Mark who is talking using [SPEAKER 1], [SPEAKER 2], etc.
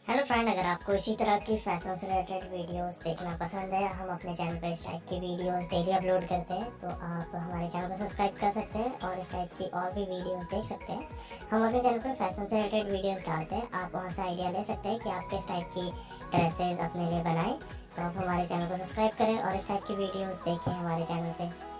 [SPEAKER 1] Hello friend, अगर आपको इसी तरह की फैशन से रिलेटेड वीडियोस देखना पसंद है, हम अपने चैनल पे इस टाइप की वीडियोस डेली अपलोड करते हैं, तो आप हमारे चैनल को सब्सक्राइब कर सकते हैं और इस टाइप की और भी वीडियोस देख सकते हैं। हम अपने चैनल पे फैशन से रिलेटेड वीडियोस डालते हैं, आप वहां से आइडिया ले सकते हैं कि आप किस टाइप की ड्रेसेस अपने लिए बनाएं। तो आप हमारे चैनल को सब्सक्राइब करें और इस टाइप की वीडियोज़ देखें हमारे चैनल पर।